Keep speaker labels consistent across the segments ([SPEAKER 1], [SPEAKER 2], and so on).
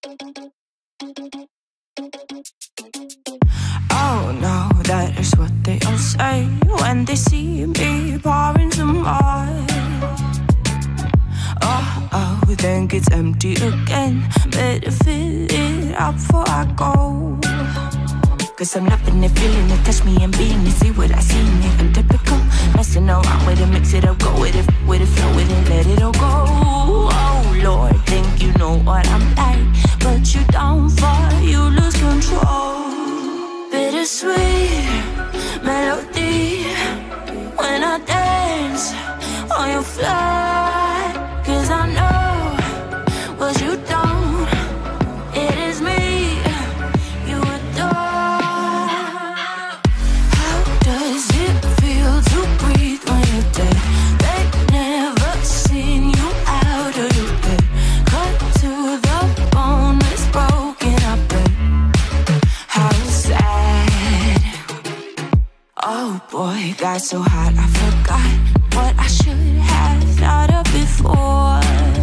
[SPEAKER 1] Oh no, that is what they all say when they see me pouring some more. Oh, think it's empty again. Better fill it up before I go. Cause I'm loving it, feeling it, touch me and being it. See what I see in it, I'm typical. Messing around with it, mix it up, go with it, flow with it, let it all go. Oh Lord, think you know what I'm like, but you don't fall, you lose control. Bittersweet melody when I dance on your fly. Cause I know what you don't, it is me you adore. How does it feel to breathe when you're dead? They never seen you out of your bed. Cut to the bone, it's broken, I bet. How sad. Oh boy, got so hot I forgot what I should have thought of before.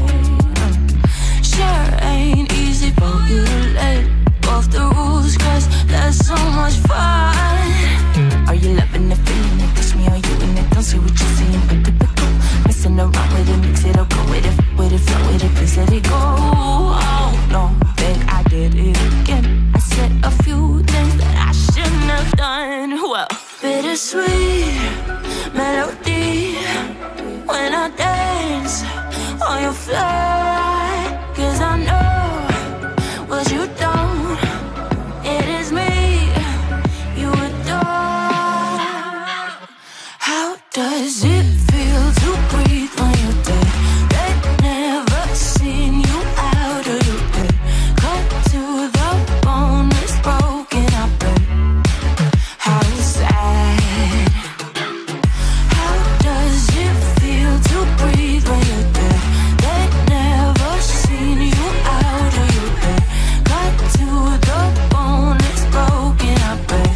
[SPEAKER 1] Sure ain't easy for you to let go of the rules, cause there's so much fun. Are you loving it, feeling it, touch me, are you in it? Don't see what you're seeing, but typical. Messing around with it, mix it up, go with it, flow with it, please let it go. Oh no, think I did it again. I said a few things that I shouldn't have done. Well, bittersweet melody when I dance on your fly. Cause I know what you don't, it is me you adore. How does it feel to breathe when you're dead? They never seen you out of your bed. Cut to the bone, it's broken, I bet. How sad. How does it feel to breathe when you're dead? They never seen you out of your bed. Cut to the bone, it's broken, I bet.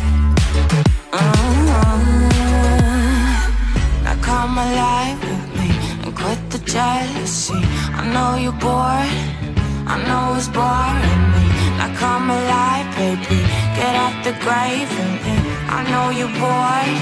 [SPEAKER 1] Now come alive with me and quit the jealousy. I know you're bored, I know it's boring me. Now come alive, baby, get out the grave and me. I know you're bored.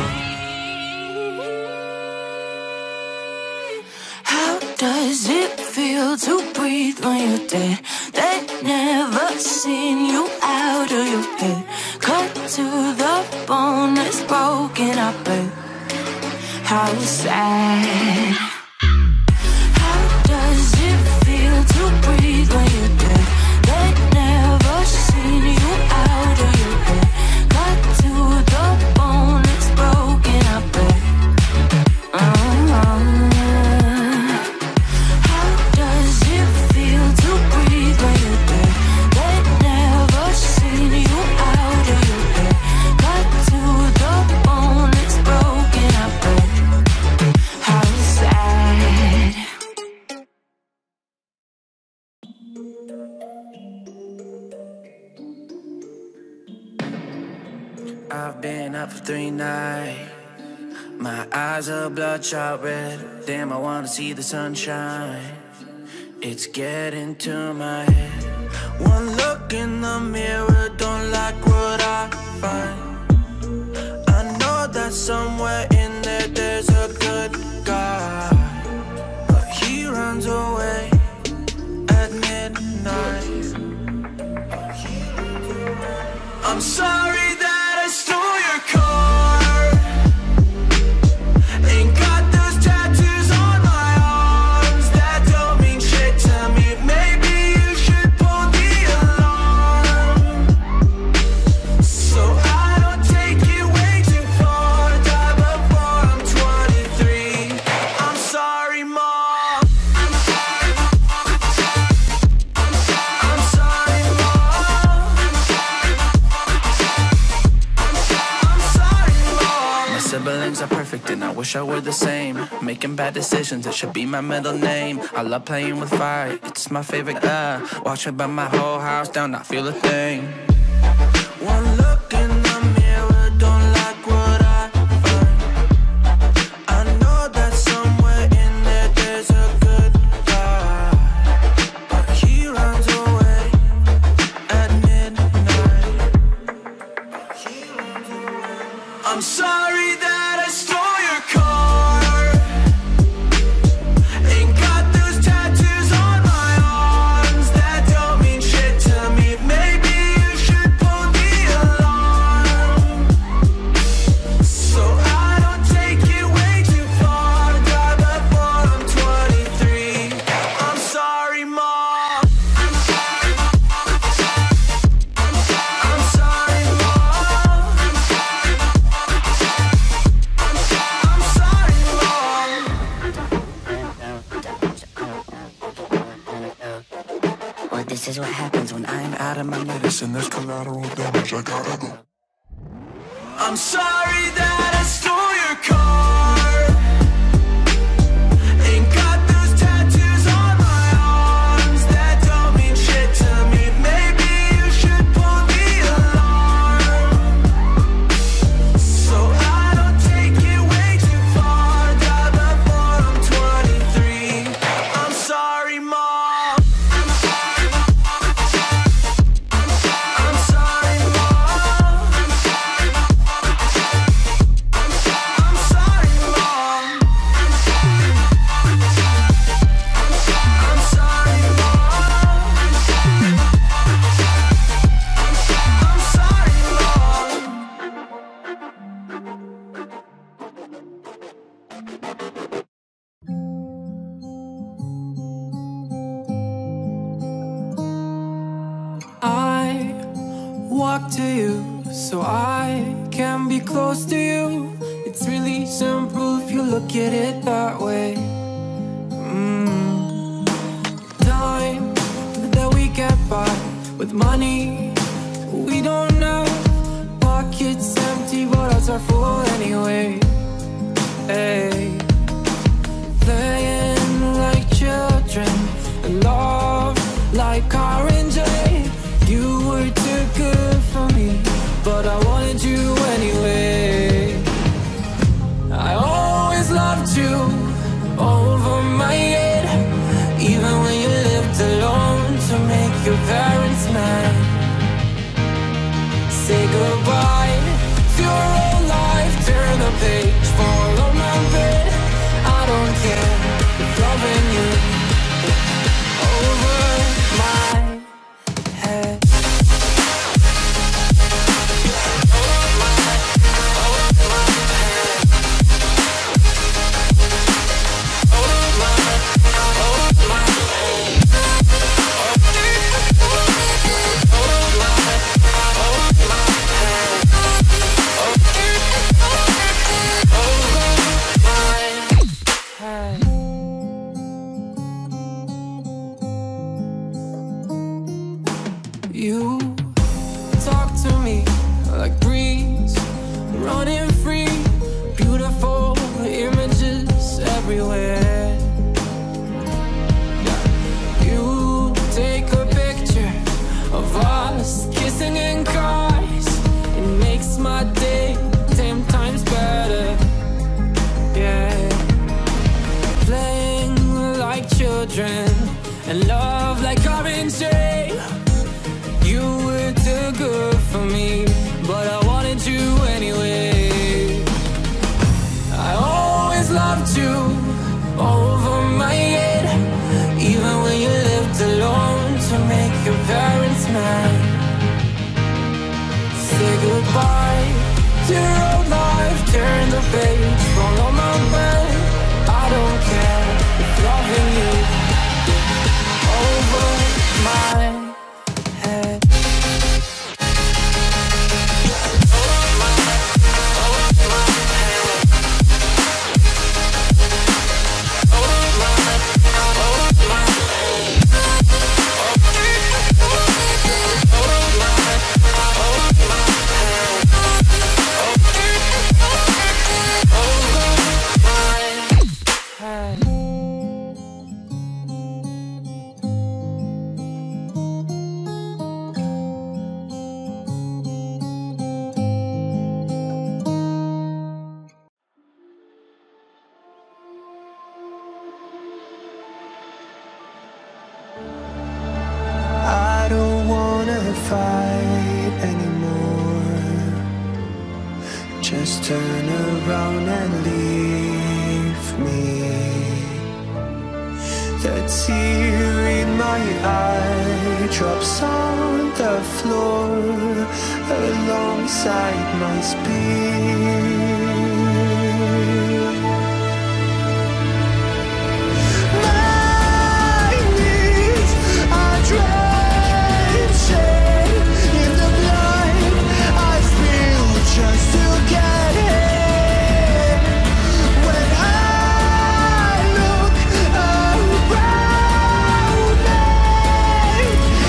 [SPEAKER 1] How does it feel to breathe when you're dead? They never seen you out of your head. Cut to the bone, it's broken, I bet. How sad. How does it feel to breathe when you're dead? They never seen you out of your head. Cut to the bone, it's broken, I bet. How does it feel to breathe when you're dead? They never seen you out of your head. Cut to the bone, it's broken, I bet. How sad.
[SPEAKER 2] I've been up for 3 nights. My eyes are bloodshot red. Damn, I wanna see the sunshine. It's getting to my head. One look in the mirror, don't like what I find. I know that somewhere in there there's a good guy, but he runs away at midnight. I'm sorry that I stole your car. Ain't got those tattoos on my arms that don't mean shit to me. Maybe you should pull the alarm, so I don't take it way too far. Die before I'm 23. I'm sorry, Mom. I'm sorry, Mom. I'm sorry, Mom. My siblings are perfect and I wish I were the same. Making bad decisions, it should be my middle name. I love playing with fire, it's my favorite. Watch it burn my whole house down, not feel a thing. One look in the mirror, don't like what I find. I know that somewhere in there there's a good guy, but he runs away
[SPEAKER 1] but this is what happens when I'm out of my
[SPEAKER 3] medicine. There's collateral damage, I gotta go.
[SPEAKER 2] I'm sorry that I stole your car. Ain't got those tattoos on my arms that don't mean shit to me. Maybe you should pull the alarm, so I don't take it way too far. Die before I'm 23. I'm sorry, Mom. I'm sorry, Mom. I'm sorry, Mom. I'm sorry, Mom. I'm sorry,
[SPEAKER 4] I walk to you so I can be close to you. It's really simple if you look at it that way. Time that we get by with money we don't know. Pockets empty but hearts are full anyway. Hey, playing like children and love like orange. You were too good for me, but I wanted you anyway. I always loved you over my head, even when you lived alone to make your parents mad. Say goodbye to your old life, turn the page, fall on my bed. I don't care if loving you over my head. You talk to me like breeze, running free, beautiful images everywhere. You take a picture of us kissing in cars, it makes my day 10 times better. Yeah, playing like children and love like orange. You were too good for me, but I wanted you anyway. I always loved you over my head, even when you lived alone to make your parents mad. Say goodbye to your old life, turn the page, follow my bed. I don't care if loving you over my head.
[SPEAKER 5] I don't wanna fight anymore. Just turn around and leave me. The tear in my eye drops on the floor alongside my speed. My knees are drenching in the blood I spill just to get in. When I look around me,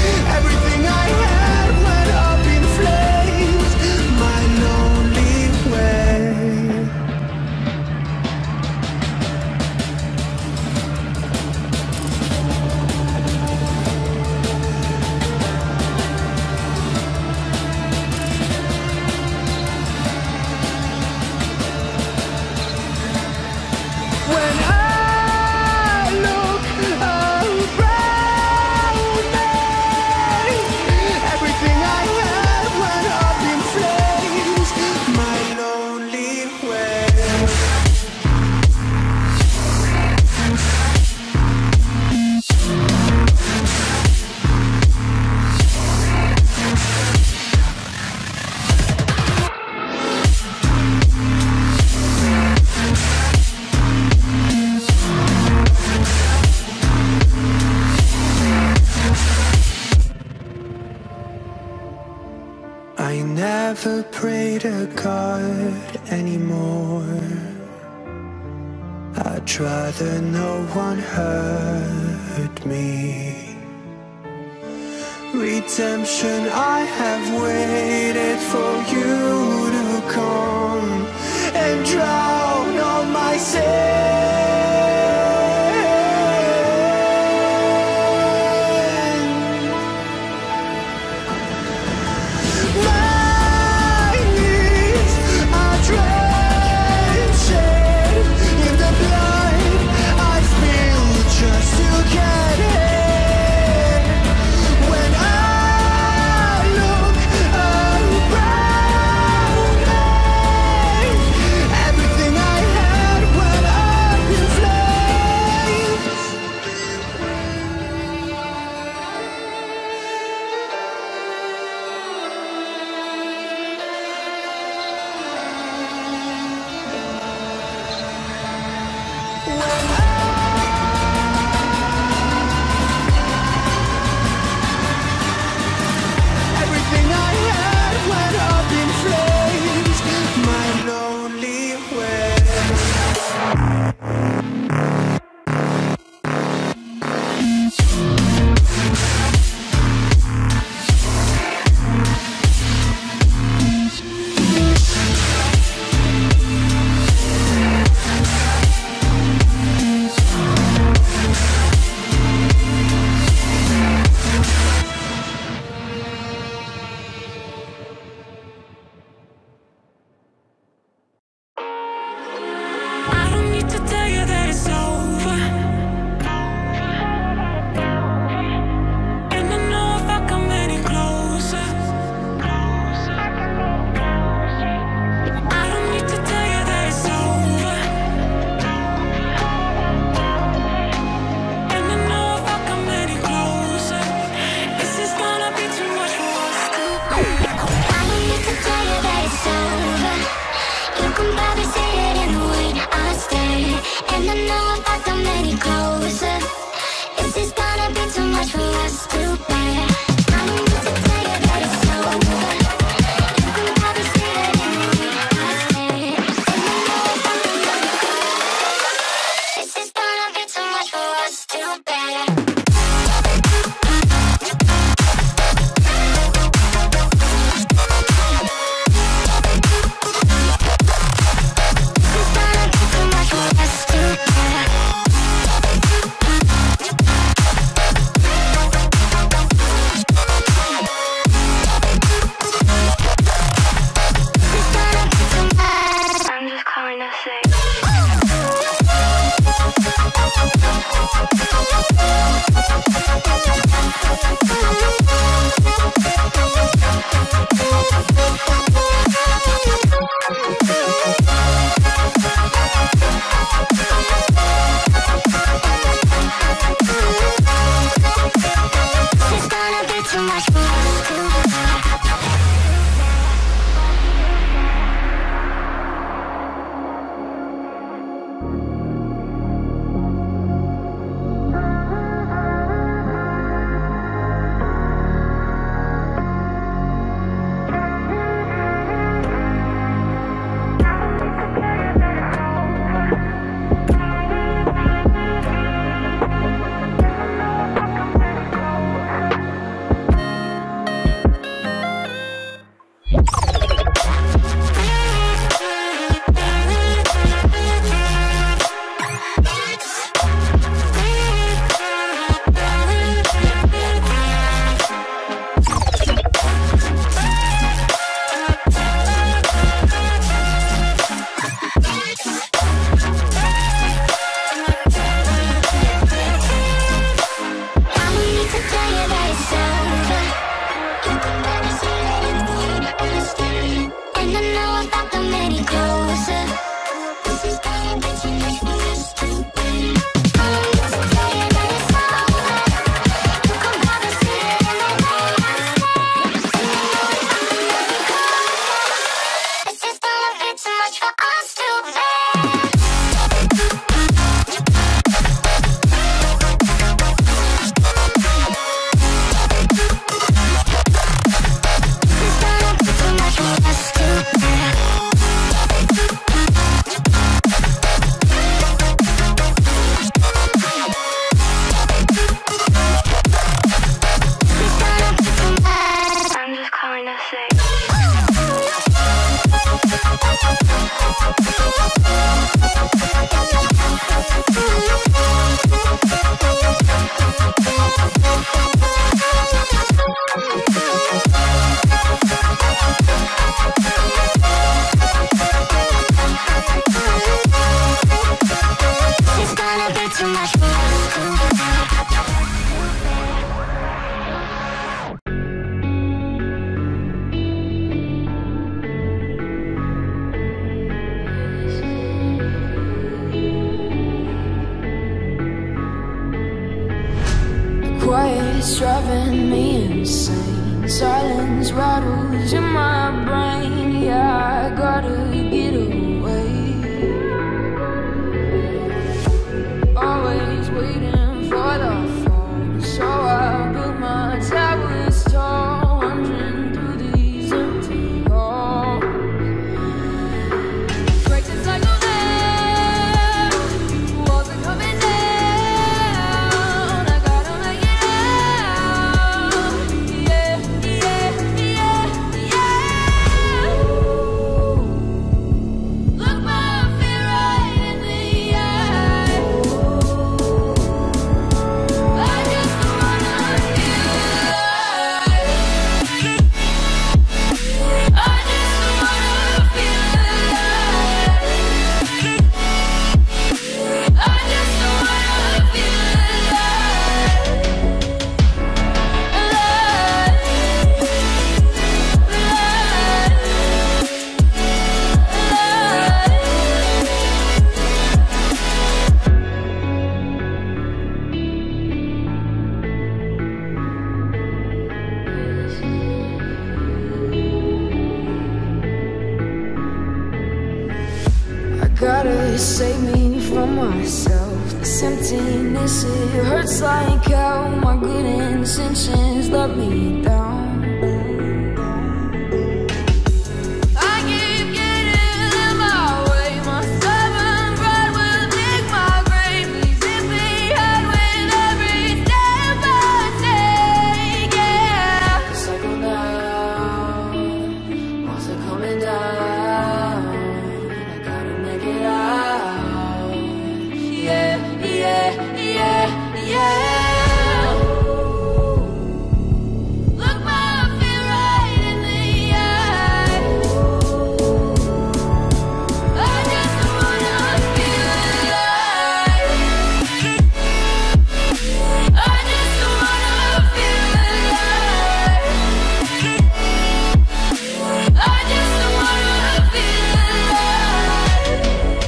[SPEAKER 5] I never pray to God anymore. I'd rather no one hurt me. Redemption, I have waited for you to come and drown all my sins.
[SPEAKER 1] driving me insane. Silence rattles in my brain. Yeah, I gotta get away. Always waiting for the phone, so I built my towers tall, wandering through these empty halls. Breaks the cycle down, walls are coming down. I gotta make it out. Yeah, yeah, yeah, yeah. Look my fear right in the eye. I just wanna feel alive. I just wanna feel alive. I just wanna feel I gotta save me from myself. This emptiness, it hurts like hell. My good intentions let me down. I keep getting in my way. My stubborn pride will dig my grave. Leaving behind with every step I take. Yeah, cycle down, walls are coming down. I gotta make it out. Yeah, yeah, yeah, yeah. Look my fear right in the eye. I just wanna feel alive. I just wanna feel alive. I just wanna feel alive.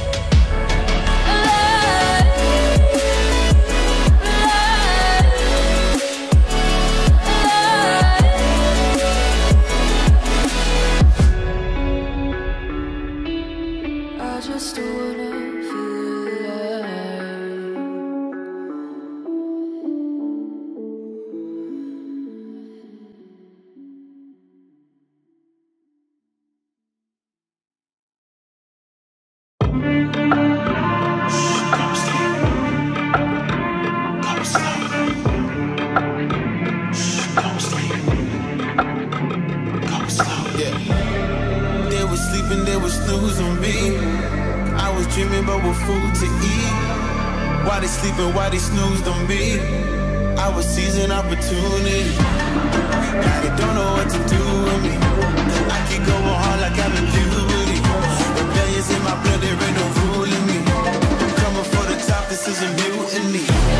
[SPEAKER 1] I just wanna feel alive.
[SPEAKER 6] They was sleeping, they was snooze on me. I was dreaming about what food to eat. Why they sleeping, why they snoozed on me? I was seizing opportunity. Now they don't know what to do with me. I keep going hard like I'm in puberty. Rebellions in my blood, there ain't no ruling me. Coming for the top, this is a mutiny.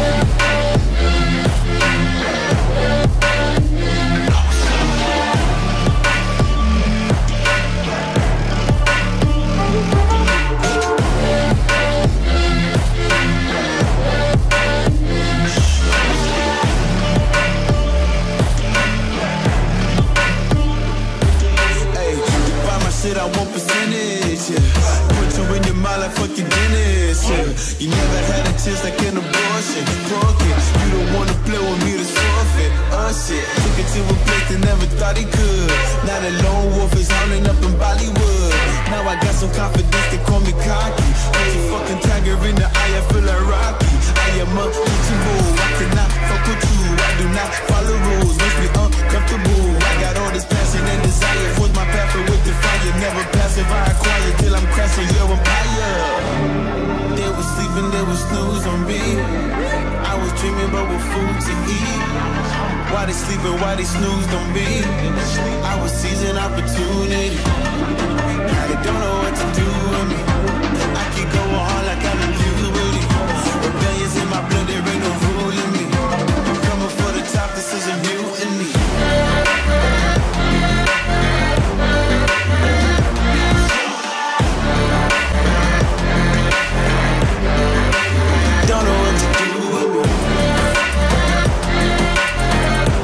[SPEAKER 6] I want percentage, yeah. Put you in your mind like fucking Dennis, yeah. You never had a chance like an abortion. Broken, you don't wanna play with me, that's forfeit. Shit, took it to a place they never thought he could. Now the lone wolf is howling up in Bollywood. Now I got some confidence, they call me cocky. Put your fucking tiger in the eye, I feel like Rocky. I am untouchable, I cannot fuck with you. I do not follow rules, makes me uncomfortable. I got all this passion and desire, force my path with the fire. Never passive, I acquire till I'm crashing your empire. They was sleeping, they was snooze on me. I was dreaming about what food to eat. Why they sleeping, why they snoozed on me? I was seizing opportunity. Now they don't know what to do with me. I keep going hard like I'm in puberty. Rebellions in my blood, there ain't no ruling me. Coming for the top, this is a mutiny. Don't know what to do with me.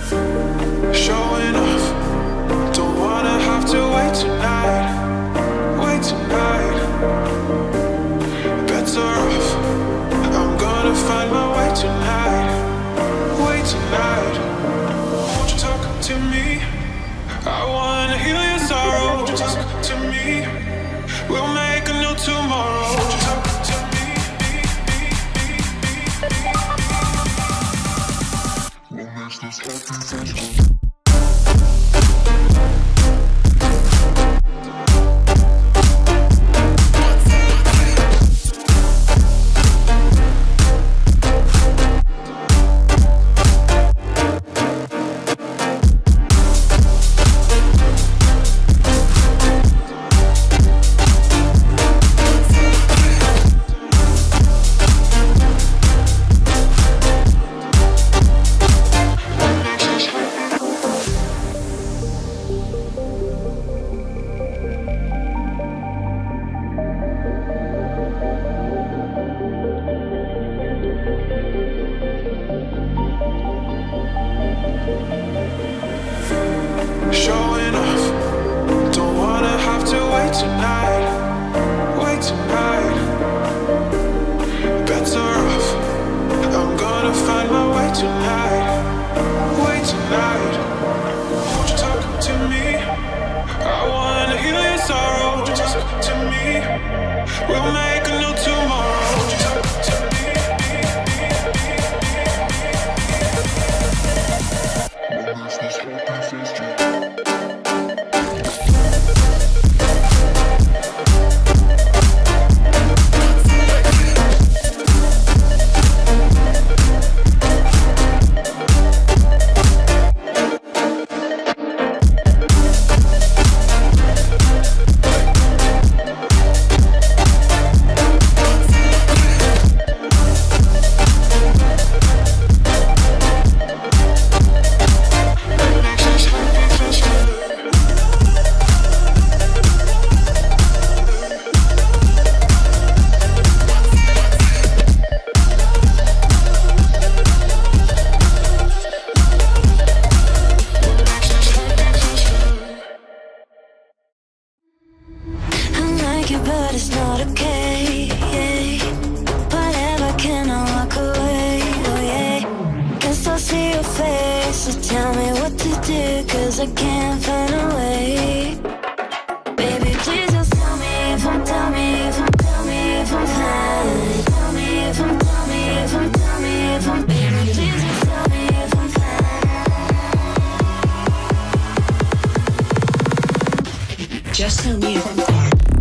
[SPEAKER 6] showing off. Don't wanna have to wait tonight. Wait tonight. Better off. I'm gonna find my way tonight. Wait tonight. Won't you talk to me? I wanna heal your sorrow. Won't you talk to me? We'll make a new tomorrow. Won't you talk to me?
[SPEAKER 3] What makes this happy face?
[SPEAKER 6] Showing off. Don't wanna have to wait tonight. Wait tonight. Better off. I'm gonna find my way tonight. Wait tonight. Won't you talk to me? I wanna heal your sorrow. Won't you talk to me? We'll make a new tomorrow. Won't you talk to me?
[SPEAKER 3] What makes this happy face?
[SPEAKER 1] But it's not okay. Whatever, can I walk away? Oh yeah. Can still see your face, so tell me what to do, 'cause I can't find a way. Baby, please just tell me if I'm, tell me if I'm, tell me if I'm fine. Tell me if I'm, tell me if I'm, tell me if I'm, baby, please just tell me if I'm fine.
[SPEAKER 7] Just tell me if I'm fine.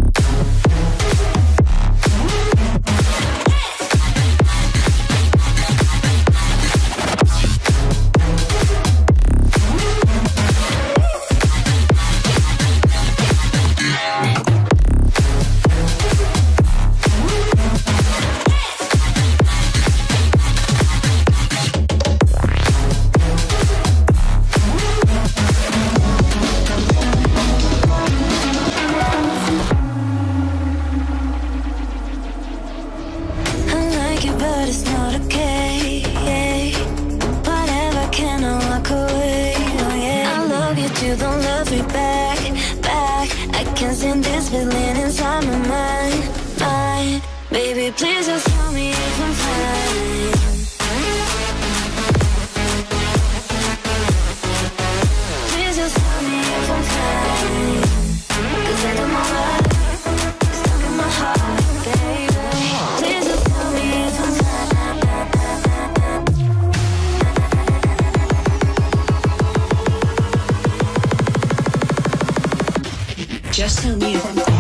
[SPEAKER 1] But it's not okay. Whatever, can I walk away? Oh yeah. I love you too, don't love me back. I can't stand this feeling inside my mind. Baby, please just tell me if I'm fine. Please just tell me if I'm fine. 'Cause I don't know why it's stuck in my heart, baby. Please just tell me if I'm fine.
[SPEAKER 7] Just tell me if I'm fine.